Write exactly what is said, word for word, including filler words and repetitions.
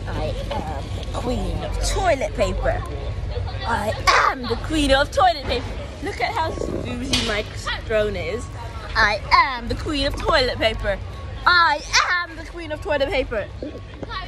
I am the queen of toilet paper. I am the queen of toilet paper. Look at how bougie my throne is. I am the queen of toilet paper. I am the queen of toilet paper.